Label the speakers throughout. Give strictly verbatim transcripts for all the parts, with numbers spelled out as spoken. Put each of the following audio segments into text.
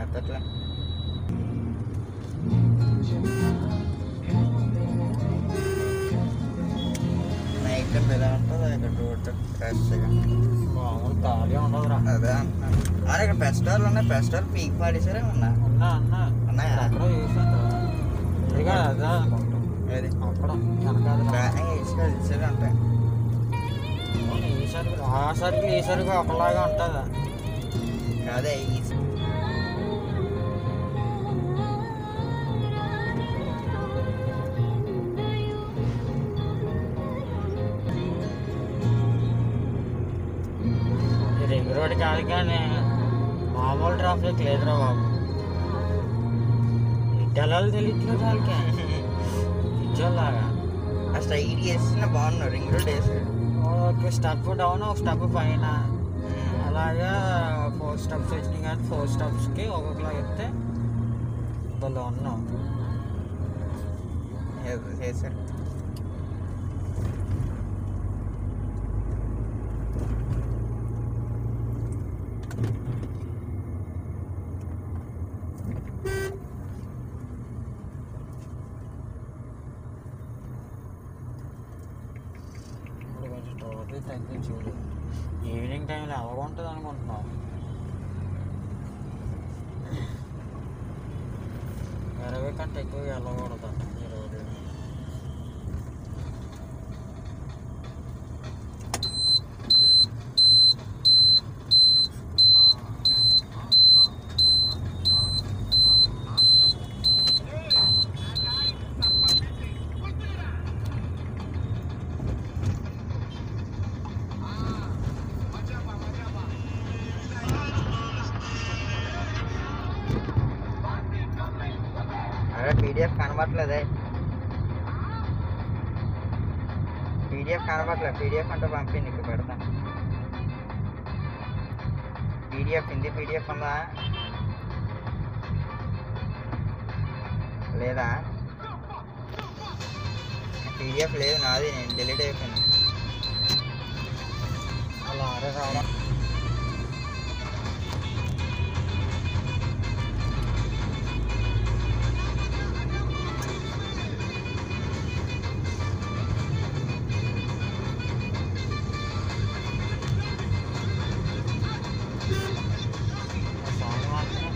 Speaker 1: ఎత్తట్లే. Night ఎలా ఉంటుంది ఇక్కడ రోడ్ ఫ్రెష్గా
Speaker 2: మామూలు ఖాళీ ఉండదురా.
Speaker 1: అదే అంటున్నాను. అరే ఇక్కడ ఫెస్టివల్ ఉన్నాయి. ఫెస్టివల్ పీక్ పాడేసారే ఉన్నా
Speaker 2: ఉన్నా అన్నా
Speaker 1: ఉన్నాయా?
Speaker 2: అక్కడ వేసాను ఇక అదే అనుకుంటాం.
Speaker 1: ఏది
Speaker 2: అక్కడ వెనకాల
Speaker 1: ఇసుక ఉంటాయి.
Speaker 2: ఈ సరుకులు ఆ సరుకులు ఈ సరుకు ఒకలాగా ఉంటుందా?
Speaker 1: అదే
Speaker 2: రింగ్ రోడ్ కాదు కానీ మామూలు ట్రాఫిక్ లేదురా బాబు. ఇటు వెళ్ళాలి తెలియట్లేదు వాళ్ళకి ఇచ్చోలాగా.
Speaker 1: ఆ స్ట్రైట్ వేసిన బాగున్నారు. రింగ్ రోడ్ వేసాడు.
Speaker 2: ఒక స్టెప్ డౌన్ ఒక స్టెప్ పైన అలాగా ఫోర్ స్టెప్స్ వచ్చినాయి కానీ ఫోర్ స్టెప్స్కి ఒక్కొక్కలా చెప్తే అందులో ఉన్నాం
Speaker 1: చేశారు.
Speaker 2: ఇప్పుడు కొంచెం టోటల్ తగ్గించి చూడు. ఈవినింగ్ టైంలో ఎలా ఉంటుంది అనుకుంటున్నాం? ఇరవై కంటే ఎక్కువ వెళ్ళకూడదు ఈ రోడ్డు.
Speaker 1: అదే పీడిఎఫ్ కనబడట్లేదే. పీడిఎఫ్ కనబడట్లేదు. పీడిఎఫ్ అంటే పంపి నీకు పెడతాను. పీడిఎఫ్ హిందీ పీడిఎఫ్ ఉందా లేదా? పీడిఎఫ్ లేదు నాది. నేను డిలీట్ అయిపోయాను.
Speaker 2: అలా అరే రావడం సాంగ్ మాత్రం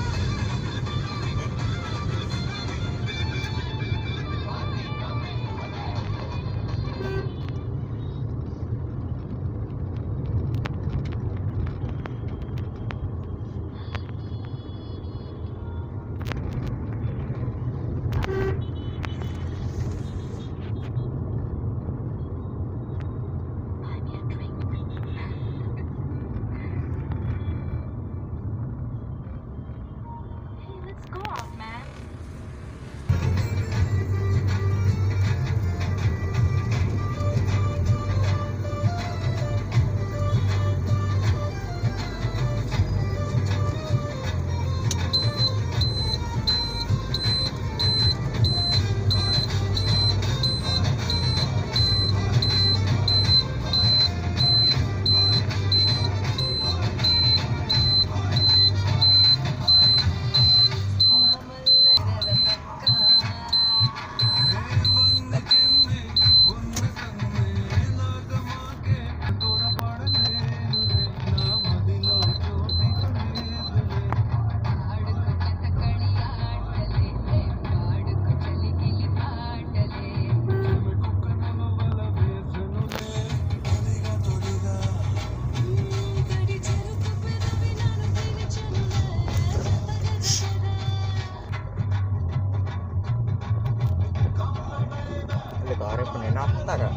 Speaker 1: కారు ఇప్పుడు నేను ఆపుతారా?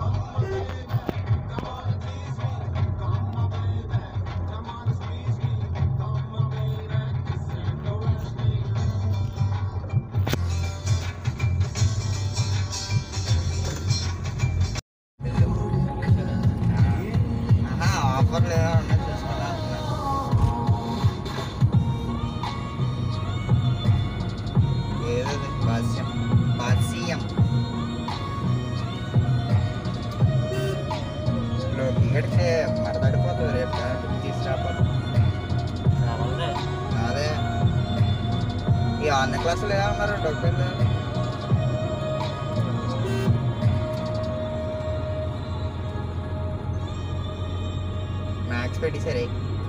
Speaker 1: ఆఫర్ లేదా ఉన్నది చూసుకున్నా. ఏదో భాష్యం భాష్యం ఆన్లైన్ క్లాసులు ఎలా ఉన్నారు డబ్బులు మ్యాథ్స్ పెట్టేసరే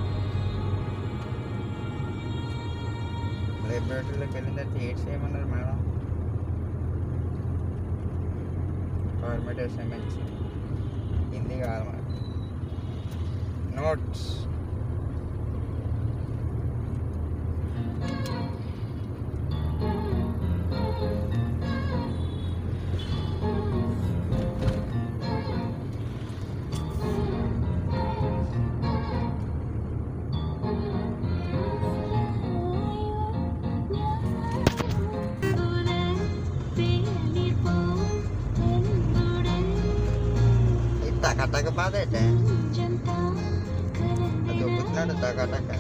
Speaker 1: లైబ్రరీలోకి వెళ్ళిన తర్వాత ఎయిట్ చేయమన్నారు మేడం గవర్నమెంట్ అసైన్మెంట్స్ హిందీ కాదు మనకి నోట్స్ టక పాదటే అది ఒప్పుతున్నాడు టక టక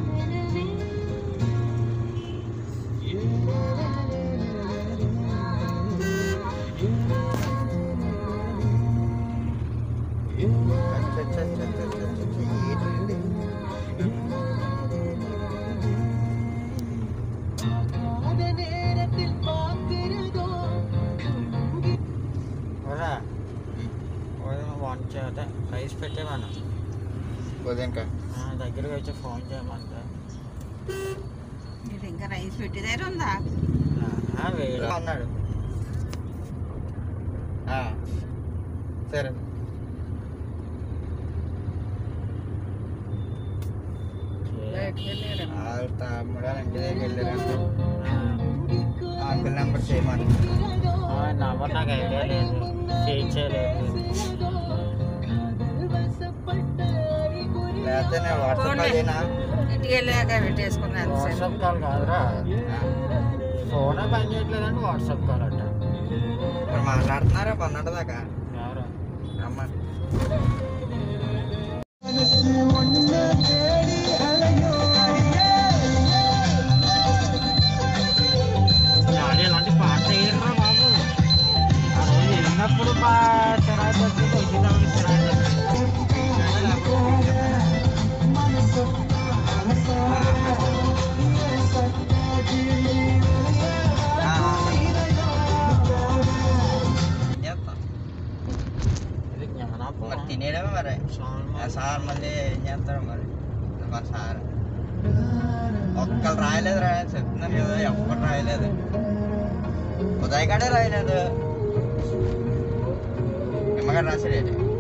Speaker 2: అదే రైస్ పెట్టేవాను
Speaker 1: ఉదయంకా
Speaker 2: దగ్గరికి వచ్చి ఫోన్ చేయమంటే
Speaker 3: ఇంకా రైస్ పెట్టేదారు ఉందా
Speaker 1: అన్నాడు సరే తమ్ముడు ఇంటి దగ్గర వెళ్ళారంటే అంకుల్ నెంబర్ చేయమని
Speaker 2: నెంబర్ నాకు ఐడియా లేదు చేయలేదు
Speaker 1: లేకపోతే నేను వాట్సాప్ అయినా
Speaker 3: ఇంటికి వెళ్ళాక పెట్టేసుకున్నాను
Speaker 2: వాట్సాప్ కాల్ కాదురా ఫోనే పని చేయట్లేదండి వాట్సాప్ కాల్ అంట
Speaker 1: మరి మాట్లాడుతున్నారా పన్నెండు దాకా
Speaker 2: ఎవరు
Speaker 1: అమ్మ
Speaker 2: ఇలాంటి పాట వేయరా బాబు ఆ రోజు వెళ్ళినప్పుడు మా చిరాకు వచ్చింది వచ్చినప్పుడు చిరాకు
Speaker 1: మరి తినేయడమే మరి సార్ మళ్ళీ ఏం చేస్తాడు మరి మరి సార్ ఒక్కరు రాయలేదు రా చెప్తున్నాను కదా ఎవ్వరు రాయలేదు ఉదయగాడే రాయలేదు నిమ్మగాడు రాసాడు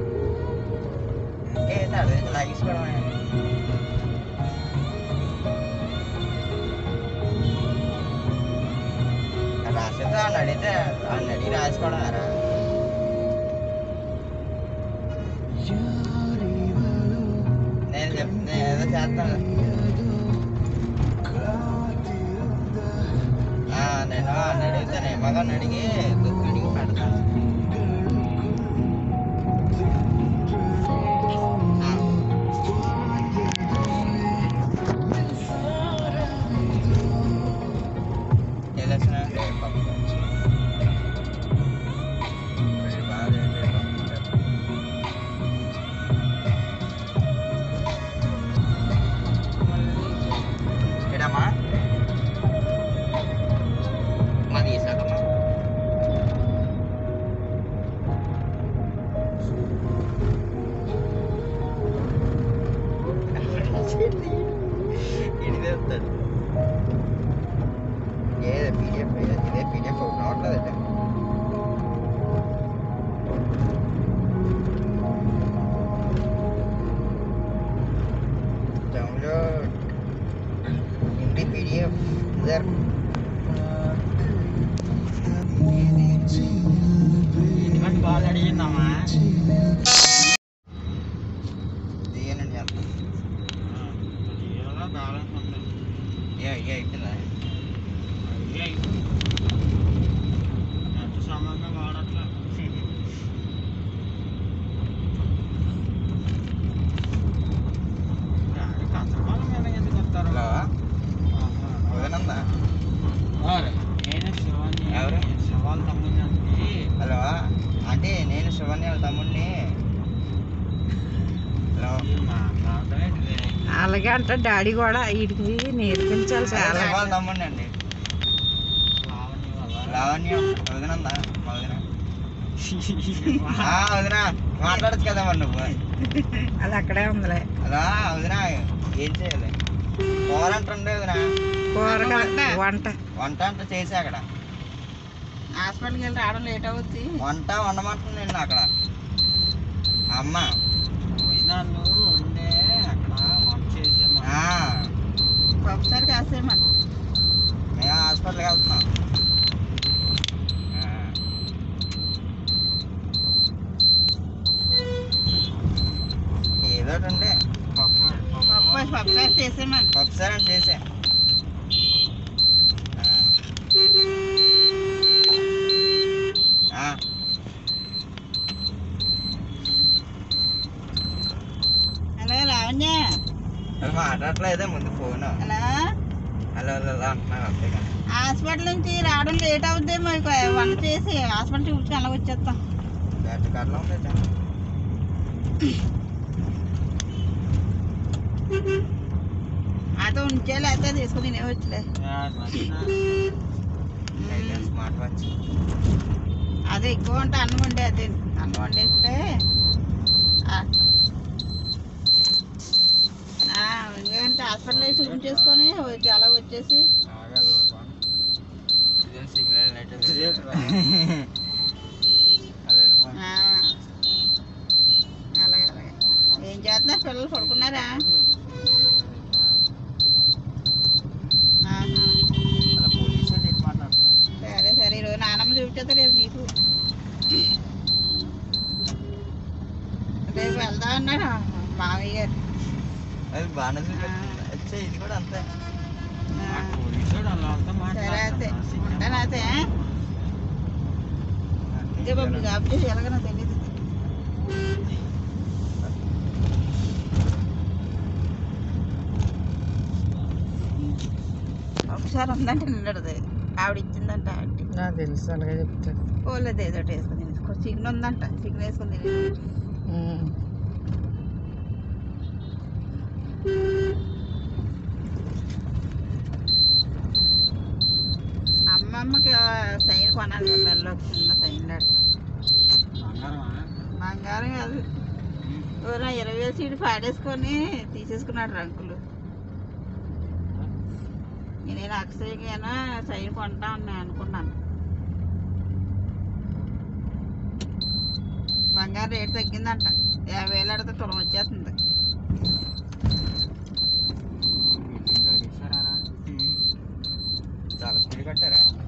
Speaker 1: ఇంకేంటి అడిగి లాగేసుకోవడమే రాసేది వాళ్ళు అడిగితే వాళ్ళని అడిగి రాసుకోవడం రా నేను చెప్ నేను ఏదో చేస్తాను నేను వాళ్ళని అడిగితే నిమ్మగారిని అడిగి దుక్కిడికి పెడతాను ఏదే పీడిఎఫ్ ఇదే పీడిఎఫ్ ఓపెన్ అవ్వట్లేదండి డౌన్లోడ్ హిందీ పీడిఎఫ్ ఇదర్
Speaker 2: బాగా అడిగిందమ్మా
Speaker 1: దిగనండి చేస్తాం ఏ ఏ అయిపోయిందా
Speaker 2: ఎంత సామాన్గా వాడట్లా కష్టకాలం మీద ఎందుకు వస్తారు
Speaker 1: ఉదయనందా
Speaker 2: నేను శివాన్ని
Speaker 1: ఎవరు?
Speaker 2: శివాల తమ్ముడిని
Speaker 1: హలో అంటే నేను శివాన్ని వాళ్ళ తమ్ముడిని హలో
Speaker 3: అలాగే అంటే డాడీ కూడా వీటికి నేర్పించాలి చాలా
Speaker 1: శివాల తమ్ముడిని అండి లావణ్యం వదిన ఉందా మా వదిన వదిన మాట్లాడచ్చు కదా మరి నువ్వు
Speaker 3: అది అక్కడే ఉందిలే
Speaker 1: అలా వదిన ఏం చేయాలి కూర అంటుండే వదిన
Speaker 3: కూరగాయ వంట
Speaker 1: వంట అంట చేసి అక్కడ
Speaker 3: హాస్పిటల్కి వెళ్ళి రావడం లేట్ అవుద్ది
Speaker 1: వంట వండమంటుంది నేను అక్కడ అమ్మ
Speaker 2: భోజనాలు ఉండే అక్కడ వంట చేసాము.
Speaker 3: ఒకసారి కాసేమని
Speaker 1: మేము హాస్పిటల్కి వెళ్తున్నాం. ఏదో ఉండే
Speaker 2: పప్పు
Speaker 3: పప్పు పప్పుసారి చేసేమని
Speaker 1: ఒకసారి అని చేసా
Speaker 3: హలో లావణ్య
Speaker 1: అది మాట్లాడట్లేదే ముందు ఫోన్
Speaker 3: హలో
Speaker 1: హలో హలో అంటున్నాను అంతే కానీ
Speaker 3: హాస్పిటల్ నుంచి రావడం లేట్ అవుద్దేమో ఇక వంట చేసి హాస్పిటల్ చూపించుకొని అలా వచ్చేస్తాం.
Speaker 1: గడ్డ కట్ల ఉంది
Speaker 3: అదో ఉంచేలే అయితే తీసుకుని తినే వచ్చలే.
Speaker 1: స్మార్ట్ వాచ్
Speaker 3: అదే ఎక్కువ ఉంటే అన్నం వండే అది అన్నం వండేస్తే ఎందుకంటే హాస్పిటల్ చూపించేసుకొని వచ్చి అలా వచ్చేసి
Speaker 1: సిగ్నల్
Speaker 3: ఆ, అలాగే అలాగే. ఏం చేస్తున్నారు పిల్లలు పడుకున్నారా? ఆహా.
Speaker 1: పోలీసు మాట్లాడుతున్నారు.
Speaker 3: సరే సరే ఈరోజు నానమ్మ చూపించేస్తా రేపు నీకు. రేపు వెళ్దా అన్నాడు మామయ్య గారు.
Speaker 1: అది బాగానే చూపెట్టింది. వచ్చే ఇది కూడా అంతే.
Speaker 3: ఆ,
Speaker 2: పోలీసు అలా అంతా
Speaker 3: సరే అయితే ఉంటాను
Speaker 2: మాట్లాడుతున్నా.
Speaker 3: అయితే. ఇదే బాబు జాబ్ చేసి ఎలాగనో తెలియదు. ఒకసారి ఉందంటే నిన్నడది ఆవిడ ఇచ్చిందంట ఆంటీ.
Speaker 2: నాకు తెలుసు అలాగే చెప్తాను.
Speaker 3: పోలేదు ఏదో ఒకటి వేసుకుని తీసుకో. చికెన్ ఉందంట చికెన్ వేసుకుని తినేది. అమ్మమ్మకి సైన్ కొనాలి మెల్లో చిన్న సైన్ లాంటి బంగారం కాదు. ఎవరో ఇరవై వేలు సీటు పాడేసుకొని తీసేసుకున్నాడు రంకులు. నేను అక్షయకైనా సైన్ కొంటా ఉన్నా అనుకున్నాను. బంగారం రేటు తగ్గిందంట. యాభై వేలు అడితే తులం వచ్చేస్తుంది.
Speaker 1: చాలా స్పీడ్ కట్టారా?